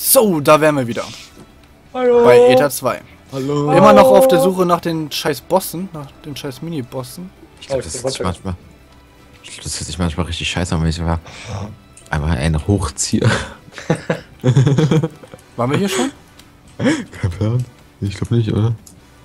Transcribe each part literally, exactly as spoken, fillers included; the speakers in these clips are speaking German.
So, da wären wir wieder. Hallo. Bei Aether zwei. Hallo. Immer noch auf der Suche nach den scheiß Bossen, nach den scheiß Mini-Bossen. Ich glaube, das ist manchmal. Ich glaube, das hört sich manchmal richtig scheiße an, wenn ich aber einfach einen hochziehe. Waren wir hier schon? Kein Plan. Ich glaube nicht, oder?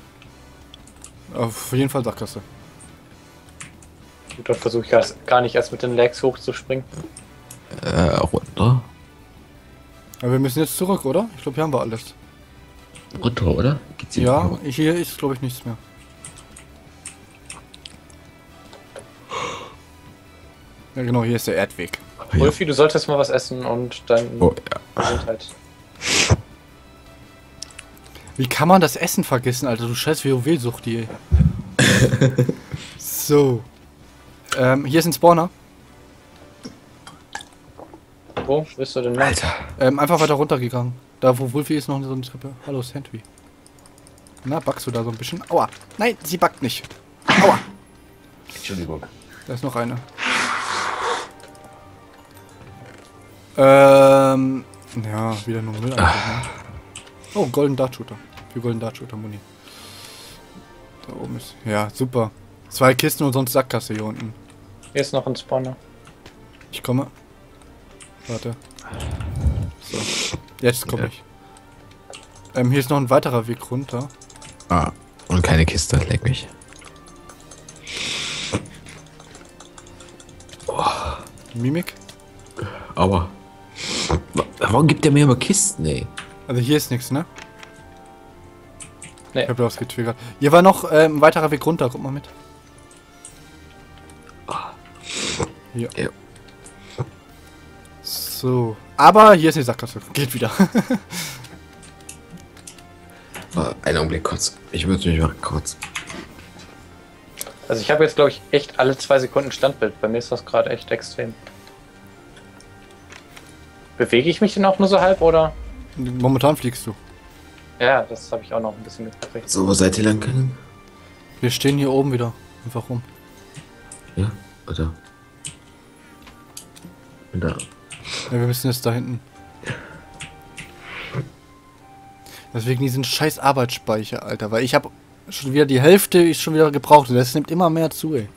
Auf jeden Fall Sackgasse. Gut, dann versuche ich erst, gar nicht erst mit den Legs hochzuspringen. Äh, runter. Aber wir müssen jetzt zurück, oder? Ich glaube, hier haben wir alles. Runter, oder? Geht's hier Ja, runter? hier ist, glaube ich, nichts mehr. Ja, genau, hier ist der Erdweg. Ja. Wolfi, du solltest mal was essen und dann Oh, ja. Gesundheit. Wie kann man das Essen vergessen, Alter? Du scheiß WoW-Sucht, die. So. Ähm, hier ist ein Spawner. Wo bist du denn lang? Alter. Ähm, einfach weiter runtergegangen. Da, wo Wolfi ist, noch so eine Treppe. Hallo, Sandwich. Na, backst du da so ein bisschen? Aua. Nein, sie backt nicht. Aua. Entschuldigung. Da ist noch eine. Ähm, ja, wieder nur Müll. Einfach, ne? Oh, Golden Dart Shooter. Für Golden Dart Shooter Muni. Da oben ist. Ja, super. Zwei Kisten und sonst Sackgasse hier unten. Hier ist noch ein Spawner. Ich komme. Warte. So. Jetzt komme Ja. ich. Ähm, hier ist noch ein weiterer Weg runter. Ah, und keine Kiste, leck mich. Mimik. Aber. Warum gibt der mir immer Kisten, ey? Also hier ist nichts, ne? Nee. Ich hab da was getriggert. Hier war noch ähm, ein weiterer Weg runter, guck mal mit. Hier. Ja. So. Aber hier ist die Sackgasse. Geht wieder. Ah, einen Augenblick kurz. Ich würde mich mal kurz. Also ich habe jetzt, glaube ich, echt alle zwei Sekunden Standbild. Bei mir ist das gerade echt extrem. Bewege ich mich denn auch nur so halb, oder? Momentan fliegst du. Ja, das habe ich auch noch ein bisschen mitgekriegt. So, wo seid ihr lang gegangen? Wir stehen hier oben wieder. Einfach rum. Ja, oder? Und da. Ja, wir müssen jetzt da hinten. Deswegen diesen scheiß Arbeitsspeicher, Alter. Weil ich habe schon wieder die Hälfte ist schon wieder gebraucht. Und das nimmt immer mehr zu, ey.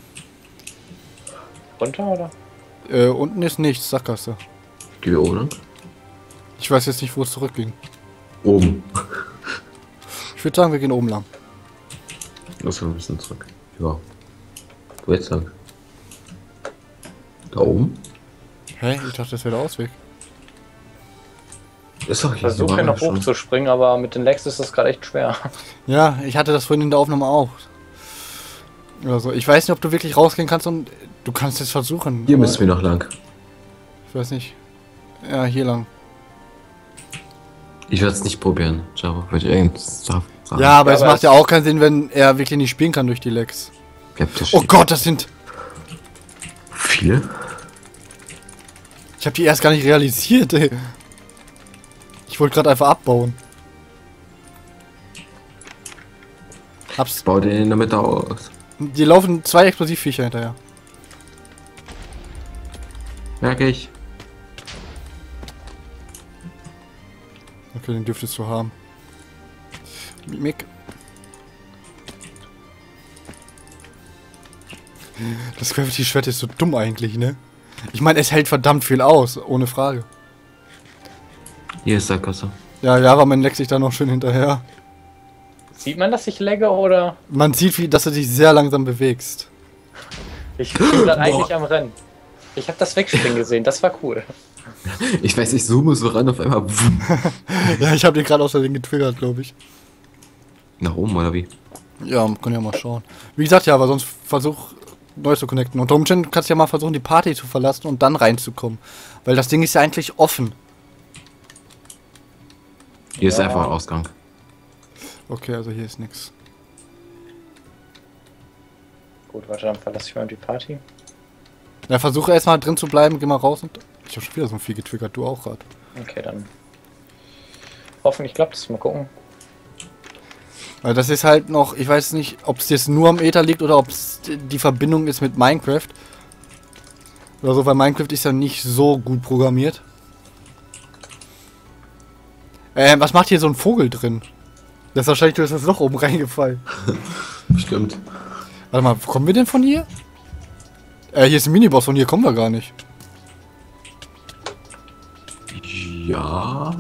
Runter, oder? Äh, unten ist nichts, Sackgasse. Gehen wir oben lang? Ich weiß jetzt nicht, wo es zurückging. Oben. Ich würde sagen, wir gehen oben lang. Lass mal ein bisschen zurück. Ja. Wo jetzt lang? Da oben? Hä? Ich dachte, das wäre der Ausweg. Ist doch Ich hier. versuche hier noch hochzuspringen, aber mit den Legs ist das gerade echt schwer. Ja, ich hatte das vorhin in der Aufnahme auch. Oder so. Ich weiß nicht, ob du wirklich rausgehen kannst und du kannst es versuchen. Hier aber müssen wir noch lang. Ich weiß nicht. Ja, hier lang. Ich werde es nicht probieren. Java, würde ich irgendwas sagen. Ja, aber Ja, es aber macht es- ja auch keinen Sinn, wenn er wirklich nicht spielen kann durch die Lags. Ja, das Oh steht Gott, das sind... viel. Ich habe die erst gar nicht realisiert, ey. Ich wollte gerade einfach abbauen. Hab's. Bau den in der Mitte aus. Die laufen zwei Explosivviecher hinterher. Merke ich. Okay, den dürftest du haben. Mimik. Das Gravity-Schwert ist so dumm eigentlich, ne? Ich meine, es hält verdammt viel aus, ohne Frage. Hier ist Sackgasse. Ja, ja, aber man leckt sich da noch schön hinterher. Sieht man, dass ich lagge, oder? Man sieht, wie, dass du dich sehr langsam bewegst. Ich bin gerade eigentlich am Rennen. Ich habe das Wegspringen gesehen, das war cool. Ich weiß, ich zoome so ran auf einmal. wumm. Ja, ich habe den gerade aus Versehen getriggert, glaube ich. Nach oben oder wie? Ja, können ja mal schauen. Wie gesagt, ja, aber sonst versuch neu zu connecten. Unter Umständen kannst du ja mal versuchen, die Party zu verlassen und dann reinzukommen. Weil das Ding ist ja eigentlich offen. Hier ist Ja. einfach ein Ausgang. Okay, also hier ist nichts. Gut, warte, dann verlasse ich mal die Party. Ja, versuche erstmal drin zu bleiben, geh mal raus und... Ich habe schon wieder so viel getriggert, du auch gerade. Okay, dann. Hoffentlich klappt es, mal gucken. Weil das ist halt noch, ich weiß nicht, ob es jetzt nur am Aether liegt oder ob es die Verbindung ist mit Minecraft. Oder so, weil Minecraft ist ja nicht so gut programmiert. Äh, was macht hier so ein Vogel drin? Das ist wahrscheinlich durch das Loch oben reingefallen. Bestimmt. Warte mal, wo kommen wir denn von hier? Äh, hier ist ein Miniboss, von hier kommen wir gar nicht. Ja.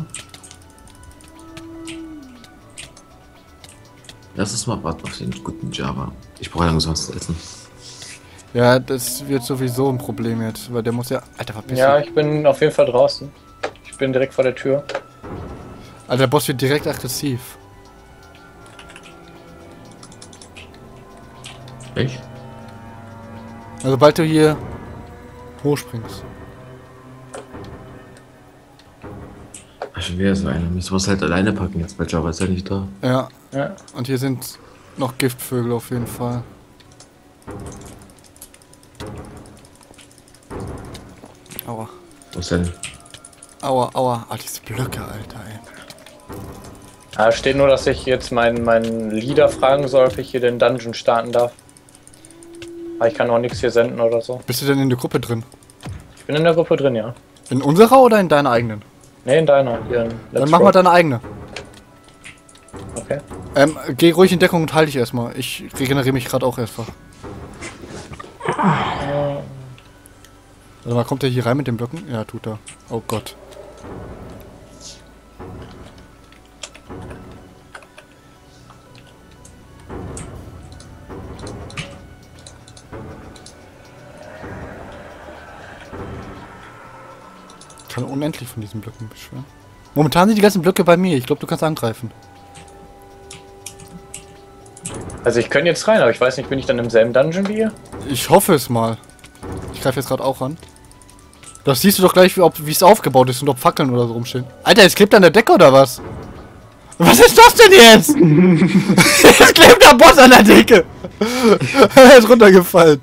Lass uns mal warten auf den guten Java. Ich brauche langsam was zu essen. Ja, das wird sowieso ein Problem jetzt, weil der muss ja... Alter, verpiss Ja, dich. ich bin auf jeden Fall draußen. Ich bin direkt vor der Tür. Alter, der Boss wird direkt aggressiv. Echt? Also sobald du hier hochspringst. Ach, schon wieder so einer. Müssen wir es halt alleine packen jetzt, weil Java ist ja nicht da. Ja, Ja. und hier sind noch Giftvögel auf jeden Fall. Aua. Wo ist denn? Aua, aua. Ah, diese Blöcke, Alter, ey. Da steht nur, dass ich jetzt meinen meinen Leader fragen soll, ob ich hier den Dungeon starten darf. Aber ich kann auch nichts hier senden oder so. Bist du denn in der Gruppe drin? Ich bin in der Gruppe drin, ja. In unserer oder in deiner eigenen? Ne, in deiner. Hier in Dann Let's mach mal Roll. deine eigene. Okay. Ähm, geh ruhig in Deckung und halte dich erstmal. Ich regeneriere mich gerade auch erstmal. Warte mal, kommt der hier rein mit den Blöcken? Ja, tut er. Oh Gott. Ich kann unendlich von diesen Blöcken beschweren. Momentan sind die ganzen Blöcke bei mir. Ich glaube, du kannst angreifen. Also ich könnte jetzt rein, aber ich weiß nicht, bin ich dann im selben Dungeon wie ihr? Ich hoffe es mal. Ich greife jetzt gerade auch an. Das siehst du doch gleich, wie es aufgebaut ist und ob Fackeln oder so rumstehen. Alter, es klebt an der Decke oder was? Was ist das denn jetzt? Es klebt der Boss an der Decke. Er ist runtergefallen.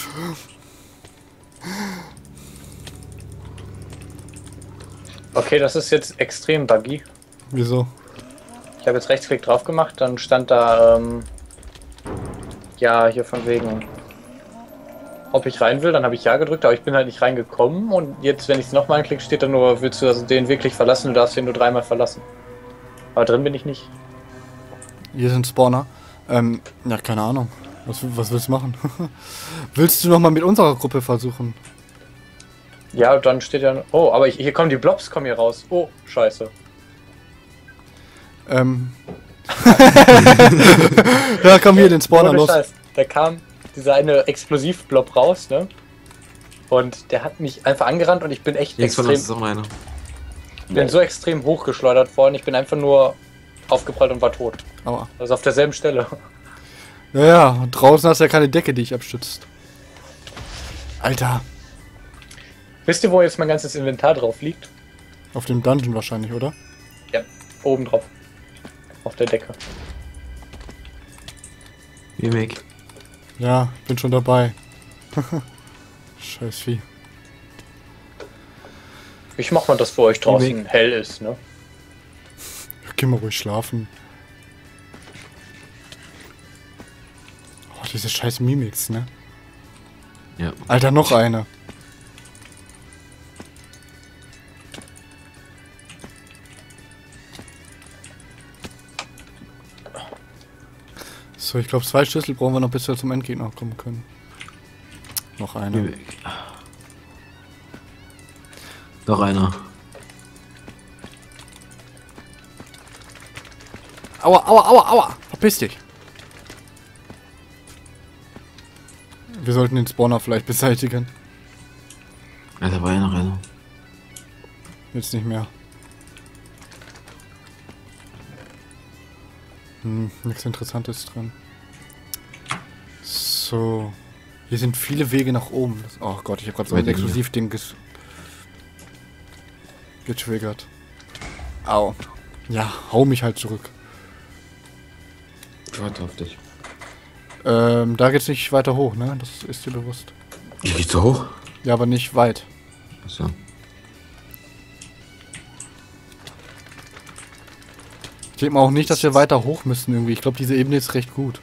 Okay, das ist jetzt extrem buggy. Wieso? Ich habe jetzt Rechtsklick drauf gemacht, dann stand da, ähm, ja, hier von wegen, ob ich rein will, dann habe ich ja gedrückt, aber ich bin halt nicht reingekommen und jetzt, wenn ich es nochmal anklicke, steht da nur, willst du also den wirklich verlassen, du darfst den nur dreimal verlassen. Aber drin bin ich nicht. Hier sind Spawner. Ähm, ja, keine Ahnung. Was, was willst du machen? Willst du nochmal mit unserer Gruppe versuchen? Ja, dann steht ja, oh, aber ich, hier kommen die Blobs, kommen hier raus. Oh, scheiße. Ähm. Ja, komm hier, den Spawner Ohne los. Scheiß. Da kam dieser eine Explosivblob raus, ne? Und der hat mich einfach angerannt und ich bin echt Links von extrem, uns ist auch einer. bin so extrem hochgeschleudert worden. Ich bin einfach nur aufgeprallt und war tot. Aua. Also auf derselben Stelle. Ja, ja, und draußen hast du ja keine Decke, die dich abstützt. Alter. Wisst ihr, wo jetzt mein ganzes Inventar drauf liegt? Auf dem Dungeon wahrscheinlich, oder? Ja, oben drauf. Auf der Decke. Mimik. Ja, bin schon dabei. Scheiß Vieh. Ich mach mal, dass für euch draußen Mimik. hell ist, ne? Geh mal ruhig schlafen. Oh, diese scheiß Mimics, ne? Ja. Alter, noch eine. So, ich glaube, zwei Schlüssel brauchen wir noch, bis wir zum Endgegner kommen können. Noch eine. Mimik. Noch einer. Aua, aua, aua, aua! Verpiss dich! Wir sollten den Spawner vielleicht beseitigen. Ja, da war ja noch einer. Jetzt nicht mehr. Hm, nichts Interessantes drin. So. Hier sind viele Wege nach oben. Das, oh Gott, ich habe gerade so ein Weit hinten. Exklusivding ges getriggert. Au. Ja, hau mich halt zurück. Ich warte auf dich. Ähm, da geht's nicht weiter hoch, ne? Das ist dir bewusst. Hier geht's so hoch? Ja, aber nicht weit. Achso. Ich denke mal auch nicht, dass wir weiter hoch müssen irgendwie. Ich glaube, diese Ebene ist recht gut.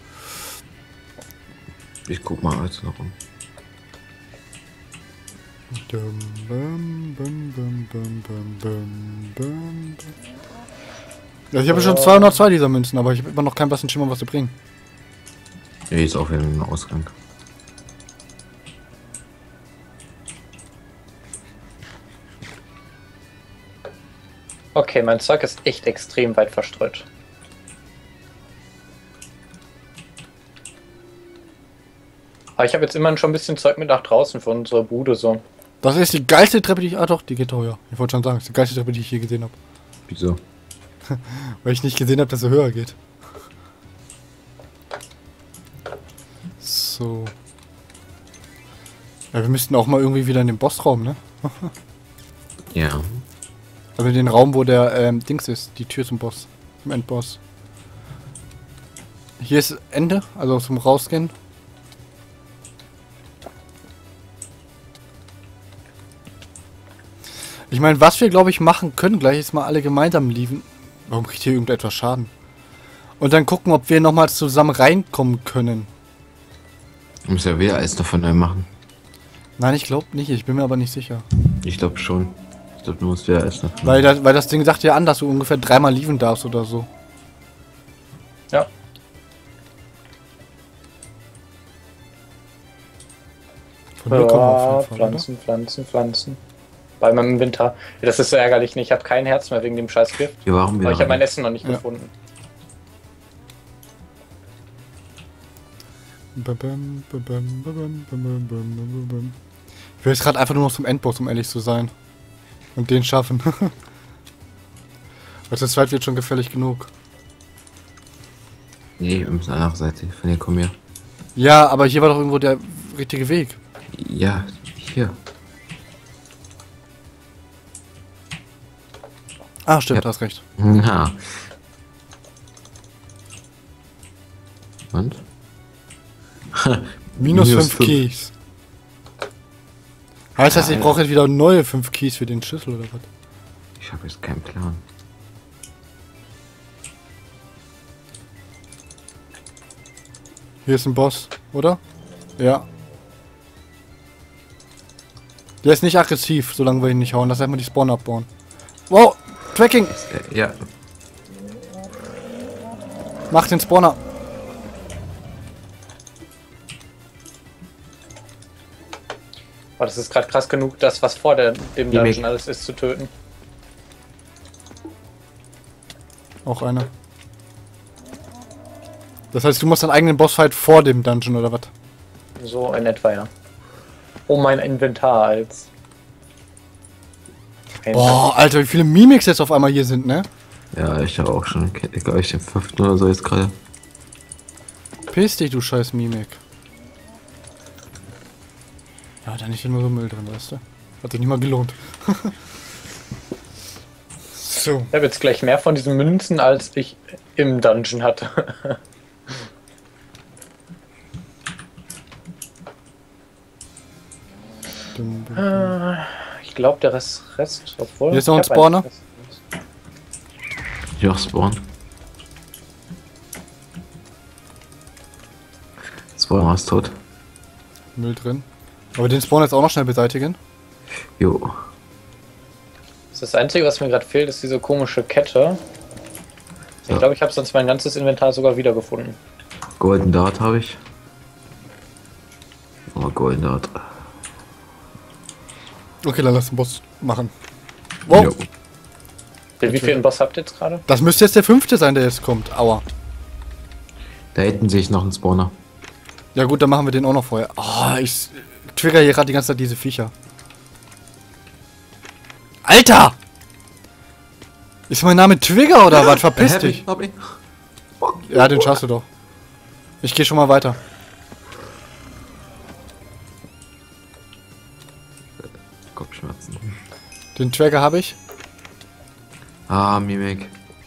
Ich guck mal jetzt noch um. Dum, bum, bum, bum, bum, bum, bum, bum, bum. Ja, ich habe schon zweihundertzwei dieser Münzen, aber ich habe immer noch keinen blassen Schimmer, was sie bringen. Hier ist auch wieder ein Ausgang. Okay, mein Zeug ist echt extrem weit verstreut. Aber ich habe jetzt immerhin schon ein bisschen Zeug mit nach draußen von unserer Bude so. Das ist die geilste Treppe, die ich... Ah doch, die geht teuer. Ich wollte schon sagen, das ist die geilste Treppe, die ich je gesehen habe. Wieso? Weil ich nicht gesehen habe, dass sie höher geht. So. Ja, wir müssten auch mal irgendwie wieder in den Bossraum, ne? Ja. Also in den Raum, wo der ähm, Dings ist, die Tür zum Boss, zum Endboss. Hier ist Ende, also zum Rausgehen. Ich meine, was wir glaube ich machen können, gleich ist mal alle gemeinsam lieben. Warum kriegt hier irgendetwas Schaden? Und dann gucken, ob wir nochmal zusammen reinkommen können. Du musst ja wieder alles davon neu machen. Nein, ich glaube nicht, ich bin mir aber nicht sicher. Ich glaube schon. Ich glaube, du musst wieder alles davon Weil, das, weil das Ding sagt ja an, dass du ungefähr dreimal lieben darfst oder so. Ja. Von mir kommen wir auf Ja, jeden Fall, Pflanzen, Pflanzen, Pflanzen. Bei meinem Inventar. Das ist so ärgerlich. Ich habe kein Herz mehr wegen dem scheiß Gift. Ja, warum Aber wieder? ich habe mein Essen noch nicht Ja. gefunden. Bum, bum, bum, bum, bum, bum, bum, bum, bum. Ich will jetzt gerade einfach nur noch zum Endboss, um ehrlich zu sein. Und den schaffen. Weil das zweit wird schon gefährlich genug. Nee, wir müssen andere Seite. Von hier kommen wir. Ja, aber hier war doch irgendwo der richtige Weg. Ja, hier. Ah, stimmt, Ja. du hast recht. Na. Und? Minus Minus fünf fünf. Keys. Heißt das, ich Ja, brauche jetzt wieder neue fünf Keys für den Schlüssel oder was? Ich habe jetzt keinen Plan. Hier ist ein Boss, oder? Ja. Der ist nicht aggressiv, solange wir ihn nicht hauen. Lass einfach die Spawn abbauen. Wow! Tracking! Äh, ja. Mach den Spawner! Aber das ist gerade krass genug, das, was vor der, dem Die Dungeon Weg. alles ist, zu töten. Auch einer. Das heißt, du machst deinen eigenen Bossfight vor dem Dungeon, oder was? So in etwa, ja. Oh, mein Inventar als... Boah, Alter, wie viele Mimics jetzt auf einmal hier sind, ne? Ja, ich habe auch schon, ich glaube, ich den fünften oder so jetzt gerade. Piss dich, du scheiß Mimik. Ja, da nicht immer so Müll drin, weißt du? Hat sich nicht mal gelohnt. So. Ich habe jetzt gleich mehr von diesen Münzen, als ich im Dungeon hatte. Dum, dum, dum. Äh, ich glaube, der Rest, Rest, obwohl... Hier ist noch ein ich hab Spawner. eigentlich- Hier auch Spawn. Spawner ist tot. Müll drin. Aber den Spawn jetzt auch noch schnell beseitigen. Jo. Das Einzige, was mir gerade fehlt, ist diese komische Kette. Ich Ja. glaube, ich habe sonst mein ganzes Inventar sogar wiedergefunden. Golden Dart habe ich. Oh, Golden Dart. Okay, dann lass den Boss machen. Wow, Jo. Wie viel Boss habt ihr jetzt gerade? das müsste jetzt der fünfte sein, der jetzt kommt. Aua. Da hinten sehe ich noch einen Spawner. Ja gut, dann machen wir den auch noch vorher. Oh, ich trigger hier gerade die ganze Zeit diese Viecher. Alter! Ist mein Name Trigger oder was? Verpiss Hab ich, dich. hab ich. Ja, den schaffst du doch. Ich gehe schon mal weiter. Kopfschmerzen. Den Trigger habe ich. Ah, Mimik.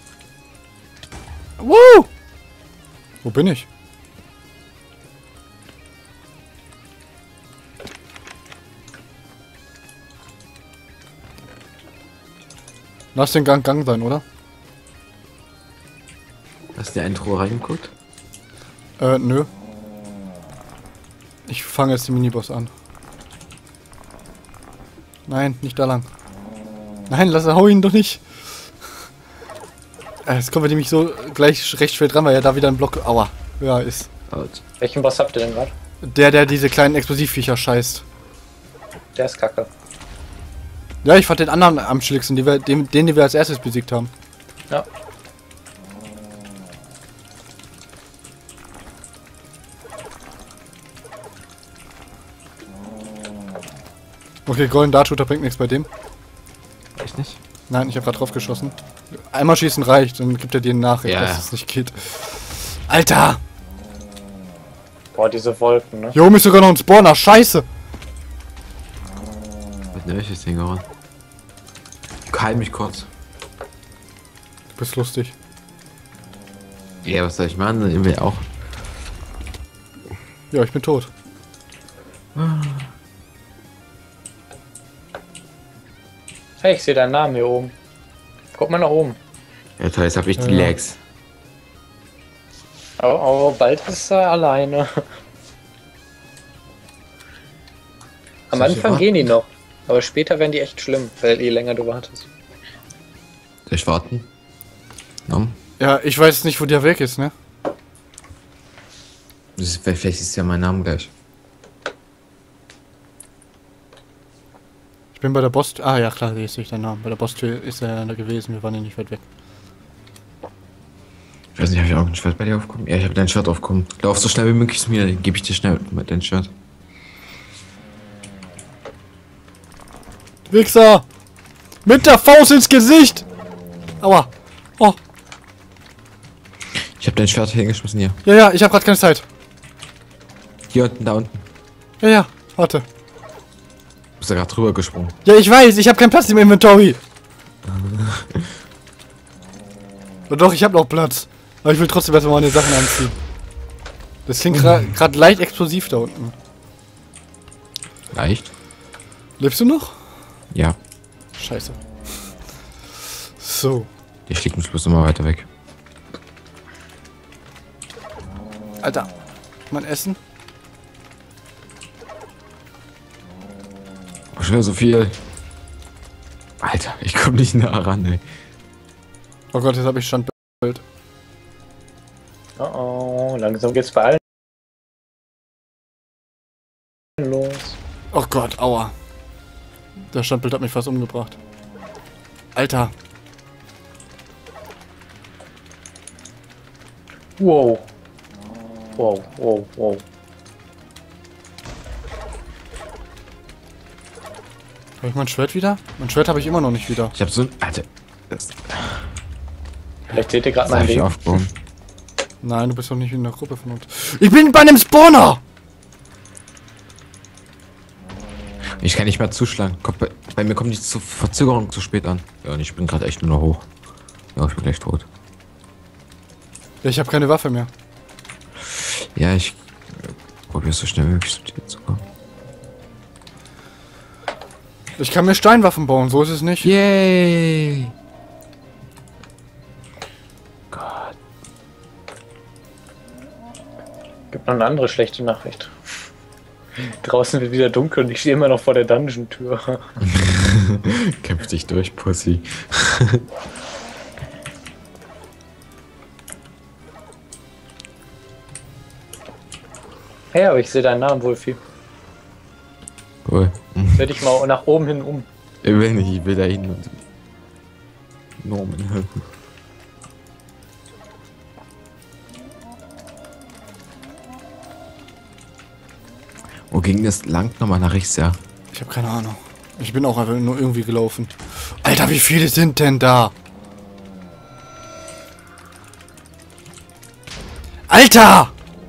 Woo! Wo bin ich? Lass den Gang Gang sein, oder? Hast du in ein Tor reingeguckt? Äh, nö. Ich fange jetzt den Miniboss an. Nein, nicht da lang. Nein, lass hau ihn doch nicht. Äh, Jetzt kommen wir nämlich so gleich recht spät dran, weil ja da wieder ein Block. Aua. Ja, ist. Welchen Boss habt ihr denn gerade? Der, der diese kleinen Explosivviecher scheißt. Der ist kacke. Ja, ich fand den anderen am schlicksten, die wir, den, den, den wir als erstes besiegt haben. Ja. Okay, Golden Dartshooter bringt nichts bei dem. Echt nicht? Nein, ich habe gerade drauf geschossen. Einmal schießen reicht, dann gibt er dir eine Nachricht, Ja, dass ja. es nicht geht. Alter! Boah, diese Wolken, ne? Hier oben ist sogar noch ein Spawner, scheiße! Was ne, welches Ding ran? Keim mich kurz. Du bist lustig. Ja, was soll ich machen? Dann will auch. Ja, ich bin tot. Hey, ich sehe deinen Namen hier oben. Guck mal nach oben. Ja toll, jetzt hab ich die Ja. Lags. Oh, oh, bald ist er alleine. Am Soll ich Anfang warten? gehen die noch. Aber später werden die echt schlimm, weil je länger du wartest. Soll ich warten? No? Ja, ich weiß nicht, wo der weg ist, ne? Das ist, vielleicht ist ja mein Name gleich. Ich bin bei der Boss... Ah ja, klar, hier sehe ich deinen Namen. Bei der Bosstür ist er da gewesen, wir waren ja nicht weit weg. Ich weiß nicht, habe ich auch ein Schwert bei dir aufgekommen? Ja, ich habe dein Schwert aufgekommen. Lauf so schnell wie möglich zu mir, dann gebe ich dir schnell dein Schwert. Wichser! Mit der Faust ins Gesicht! Aua! Oh! Ich habe dein Schwert hingeschmissen hier. Ja, ja, ich habe gerade keine Zeit. Hier unten, da unten. Ja, ja, warte. Du bist da gerade drüber gesprungen. Ja, ich weiß, ich habe keinen Platz im Inventory. Und doch, ich habe noch Platz. Aber ich will trotzdem erstmal meine Sachen anziehen. Das klingt gerade leicht explosiv da unten. Leicht? Lebst du noch? Ja. Scheiße. So. Der schlägt mich bloß immer weiter weg. Alter. Mein Essen? Oh, schon so viel. Alter, ich komme nicht nah ran, ey. Oh Gott, jetzt habe ich Standbild. Oh oh, langsam geht's bei allen los. Oh Gott, aua. Das Standbild hat mich fast umgebracht. Alter. Wow. Wow, wow, wow. Habe ich mein Schwert wieder? Mein Schwert habe ich immer noch nicht wieder. Ich hab so ein... Alter. Das, Vielleicht seht ihr gerade das hab mein ich Ding. aufgehoben. Nein, du bist doch nicht in der Gruppe von uns. Ich bin bei einem Spawner! Ich kann nicht mehr zuschlagen. Kommt bei, bei mir kommt die zu Verzögerung zu spät an. Ja, und ich bin gerade echt nur noch hoch. Ja, ich bin gleich tot. Ja, ich habe keine Waffe mehr. Ja, ich äh, probiere so schnell wie möglich zu dir zu kommen. Ich kann mir Steinwaffen bauen, so ist es nicht. Yay! Gott. Gibt noch eine andere schlechte Nachricht. Draußen wird wieder dunkel und ich stehe immer noch vor der Dungeon-Tür. Kämpf dich durch, Pussy. Hey, aber ich sehe deinen Namen, Wolfi. Cool. Dreh dich mal nach oben hin um. Ich will nicht, ich will da hin und Norman helfen. Wo ging das lang nochmal nach rechts, ja? Ich habe keine Ahnung. Ich bin auch einfach nur irgendwie gelaufen. Alter, wie viele sind denn da? Alter!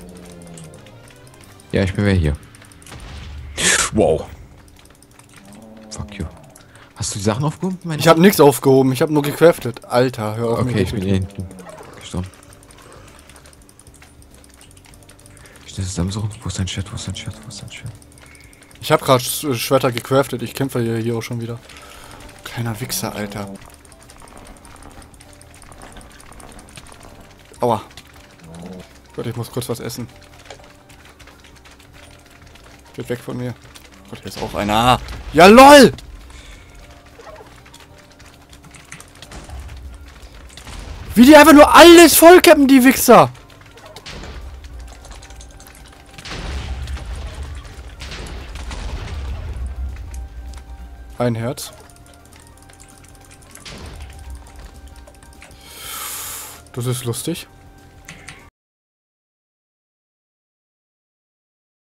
Ja, ich bin wieder hier. Wow. Fuck you. Hast du die Sachen aufgehoben? Mein Ich habe nichts aufgehoben, ich habe nur gecraftet. Alter, hör auf Okay, mich ich bin hier hinten gestorben. Schnell zusammensuchen. Wo ist dein Schwert? Wo ist dein Schwert? Wo ist dein Schwert? Ich habe gerade Schwerter gecraftet, ich kämpfe hier, hier auch schon wieder. Kleiner Wichser, Alter. Aua. Gott, ich muss kurz was essen. Geht weg von mir. Gott, hier ist auch einer. Ja, lol! Wie die einfach nur alles vollcappen, die Wichser. Ein Herz. Das ist lustig.